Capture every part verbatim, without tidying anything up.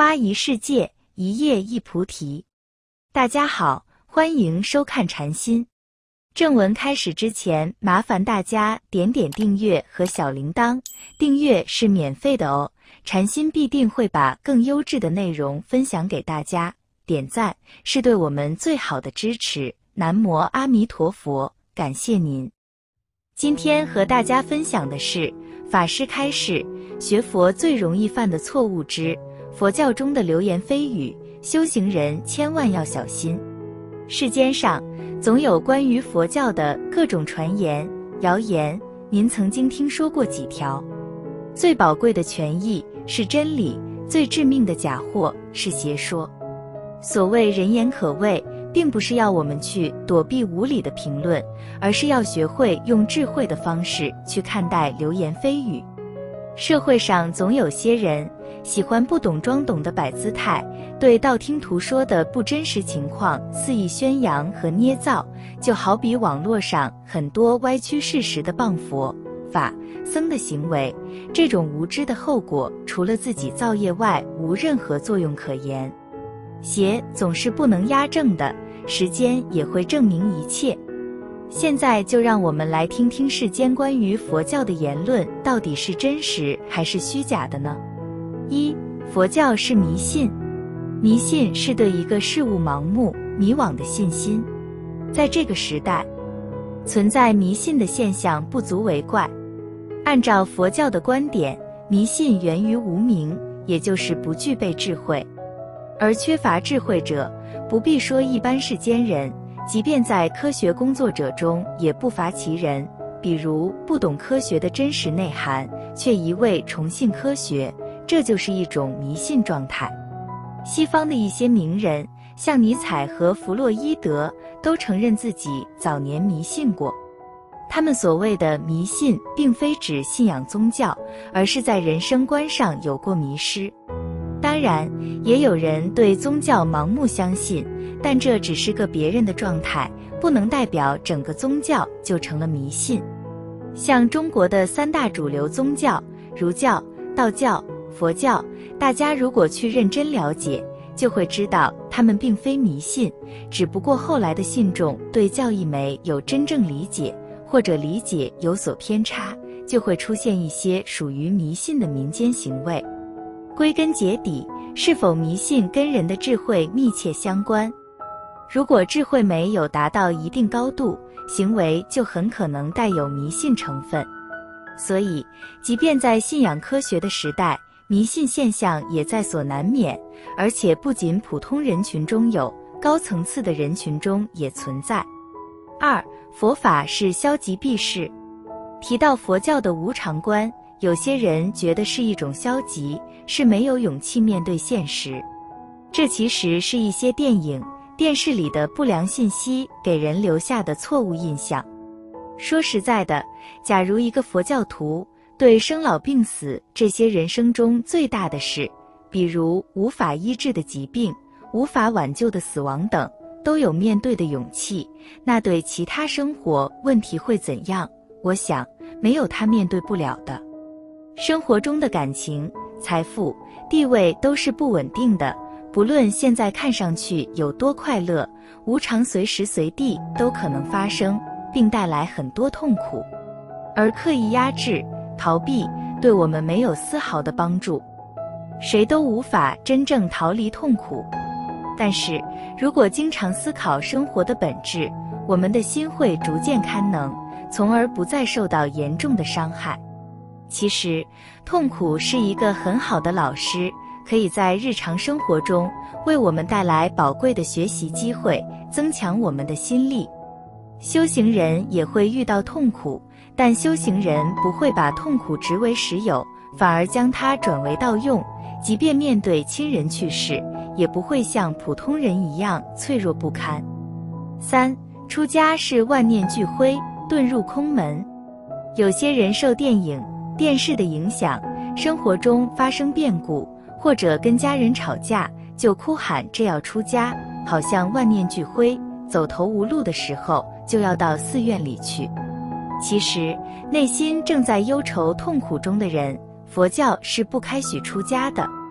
花一世界，一叶一菩提。大家好，欢迎收看禅心。正文开始之前，麻烦大家点点订阅和小铃铛，订阅是免费的哦。禅心必定会把更优质的内容分享给大家，点赞是对我们最好的支持。南无阿弥陀佛，感谢您。今天和大家分享的是法师开示学佛最容易犯的错误之佛教中的流言蜚语，修行人千万要小心。世间上总有关于佛教的各种传言、谣言，您曾经听说过几条？最宝贵的权益是真理，最致命的假货是邪说。所谓人言可畏，并不是要我们去躲避无理的评论，而是要学会用智慧的方式去看待流言蜚语。社会上总有些人喜欢不懂装懂的摆姿态，对道听途说的不真实情况肆意宣扬和捏造，就好比网络上很多歪曲事实的谤佛、法、僧的行为，这种无知的后果除了自己造业外无任何作用可言。邪总是不能压正的，时间也会证明一切。现在就让我们来听听世间关于佛教的言论到底是真实还是虚假的呢？一、佛教是迷信。迷信是对一个事物盲目、迷惘的信心。在这个时代，存在迷信的现象不足为怪。按照佛教的观点，迷信源于无明，也就是不具备智慧。而缺乏智慧者，不必说一般世间人，即便在科学工作者中也不乏其人，比如不懂科学的真实内涵，却一味崇信科学，这就是一种迷信状态。西方的一些名人，像尼采和弗洛伊德，都承认自己早年迷信过。他们所谓的迷信，并非指信仰宗教，而是在人生观上有过迷失。当然，也有人对宗教盲目相信，但这只是个别人的状态，不能代表整个宗教就成了迷信。像中国的三大主流宗教，儒教、道教、佛教，大家如果去认真了解，就会知道他们并非迷信，只不过后来的信众对教义没有真正理解，或者理解有所偏差，就会出现一些属于迷信的民间行为。归根结底，是否迷信跟人的智慧密切相关。如果智慧没有达到一定高度，行为就很可能带有迷信成分。所以，即便在信仰科学的时代，迷信现象也在所难免，而且不仅普通人群中有，高层次的人群中也存在。二、佛法是消极避世。提到佛教的无常观，有些人觉得是一种消极，是没有勇气面对现实。这其实是一些电影、电视里的不良信息给人留下的错误印象。说实在的，假如一个佛教徒对生老病死这些人生中最大的事，比如无法医治的疾病、无法挽救的死亡等，都有面对的勇气，那对其他生活问题会怎样？我想，没有他面对不了的。生活中的感情、财富、地位都是不稳定的，不论现在看上去有多快乐，无常随时随地都可能发生，并带来很多痛苦。而刻意压制、逃避，对我们没有丝毫的帮助。谁都无法真正逃离痛苦。但是，如果经常思考生活的本质，我们的心会逐渐堪能，从而不再受到严重的伤害。其实，痛苦是一个很好的老师，可以在日常生活中为我们带来宝贵的学习机会，增强我们的心力。修行人也会遇到痛苦，但修行人不会把痛苦执为实有，反而将它转为道用，即便面对亲人去世，也不会像普通人一样脆弱不堪。三、出家是万念俱灰，遁入空门。有些人受电影、电视的影响，生活中发生变故，或者跟家人吵架，就哭喊着要出家，好像万念俱灰，走投无路的时候，就要到寺院里去。其实，内心正在忧愁痛苦中的人，佛教是不开许出家的。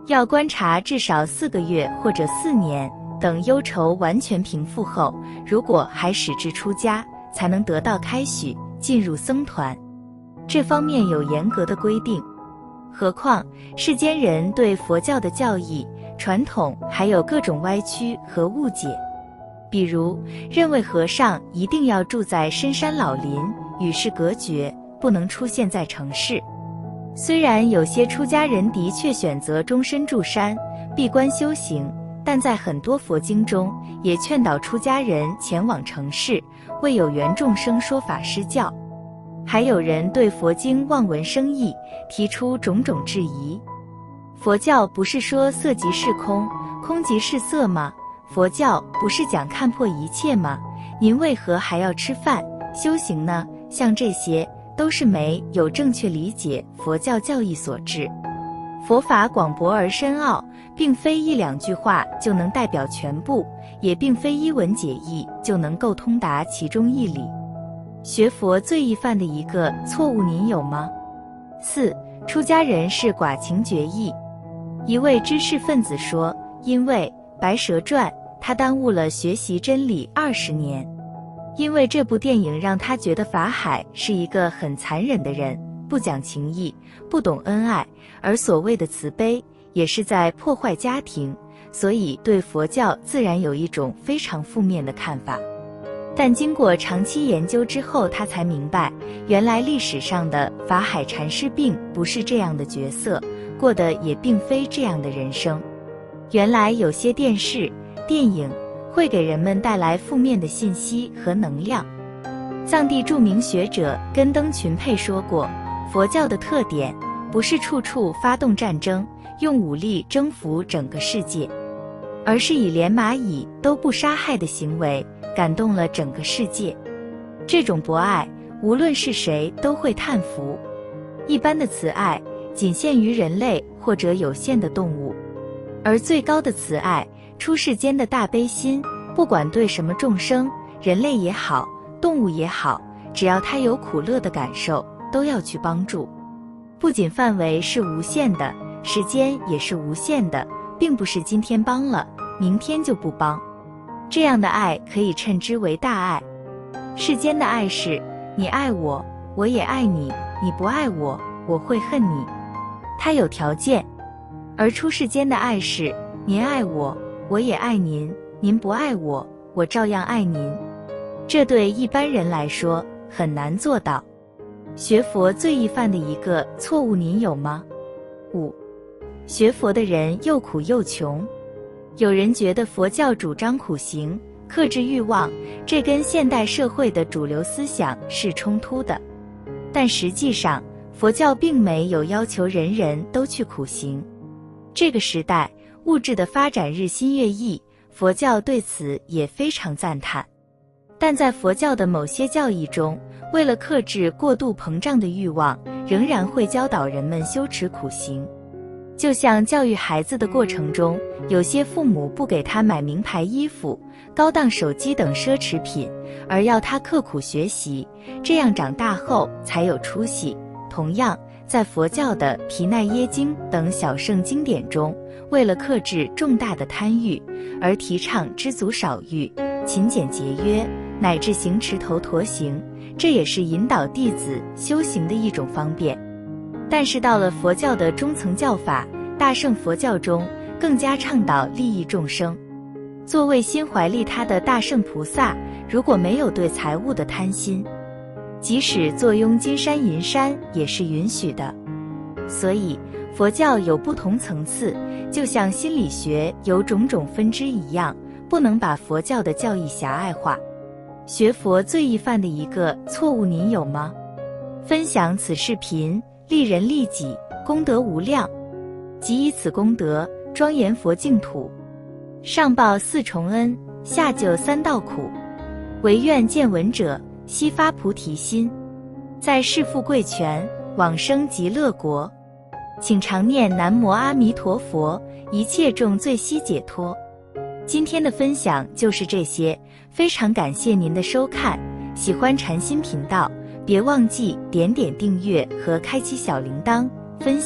要观察至少四个月或者四年，等忧愁完全平复后，如果还矢志出家，才能得到开许，进入僧团。这方面有严格的规定。何况世间人对佛教的教义、传统还有各种歪曲和误解，比如认为和尚一定要住在深山老林，与世隔绝，不能出现在城市。虽然有些出家人的确选择终身住山，闭关修行，但在很多佛经中也劝导出家人前往城市，为有缘众生说法施教。还有人对佛经望文生义，提出种种质疑。佛教不是说色即是空，空即是色吗？佛教不是讲看破一切吗？您为何还要吃饭修行呢？像这些都是没有正确理解佛教教义所致。佛法广博而深奥，并非一两句话就能代表全部，也并非一文解义就能够通达其中义理。学佛最易犯的一个错误您有吗？四、出家人是寡情绝义。一位知识分子说，因为《白蛇传》，他耽误了学习真理二十年。因为这部电影让他觉得法海是一个很残忍的人，不讲情义，不懂恩爱，而所谓的慈悲也是在破坏家庭，所以对佛教自然有一种非常负面的看法。但经过长期研究之后，他才明白，原来历史上的法海禅师并不是这样的角色，过的也并非这样的人生。原来有些电视、电影会给人们带来负面的信息和能量。藏地著名学者根登群佩说过，佛教的特点不是处处发动战争，用武力征服整个世界，而是以连蚂蚁都不杀害的行为感动了整个世界。这种博爱，无论是谁都会叹服。一般的慈爱仅限于人类或者有限的动物，而最高的慈爱，出世间的大悲心，不管对什么众生，人类也好，动物也好，只要他有苦乐的感受，都要去帮助。不仅范围是无限的，时间也是无限的，并不是今天帮了，明天就不帮。这样的爱可以称之为大爱。世间的爱是，你爱我，我也爱你，你不爱我，我会恨你。它有条件。而出世间的爱是，您爱我，我也爱您，您不爱我，我照样爱您。这对一般人来说很难做到。学佛最易犯的一个错误您有吗？五、学佛的人又苦又穷。有人觉得佛教主张苦行，克制欲望，这跟现代社会的主流思想是冲突的。但实际上，佛教并没有要求人人都去苦行。这个时代，物质的发展日新月异，佛教对此也非常赞叹。但在佛教的某些教义中，为了克制过度膨胀的欲望，仍然会教导人们修持苦行。就像教育孩子的过程中，有些父母不给他买名牌衣服、高档手机等奢侈品，而要他刻苦学习，这样长大后才有出息。同样，在佛教的《毗奈耶经》等小圣经典中，为了克制重大的贪欲，而提倡知足少欲、勤俭节约，乃至行持头陀行，这也是引导弟子修行的一种方便。但是到了佛教的中层教法大乘佛教中，更加倡导利益众生。作为心怀利他的大乘菩萨，如果没有对财物的贪心，即使坐拥金山银山也是允许的。所以佛教有不同层次，就像心理学有种种分支一样，不能把佛教的教义狭隘化。学佛最易犯的一个错误您有吗？分享此视频，利人利己，功德无量，即以此功德庄严佛净土，上报四重恩，下救三道苦，唯愿见闻者悉发菩提心，在世富贵全，往生极乐国。请常念南无阿弥陀佛，一切众罪悉解脱。今天的分享就是这些，非常感谢您的收看。喜欢禅心频道，别忘记点点订阅和开启小铃铛，分享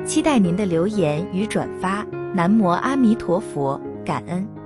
期待您的留言与转发。南无阿弥陀佛，感恩。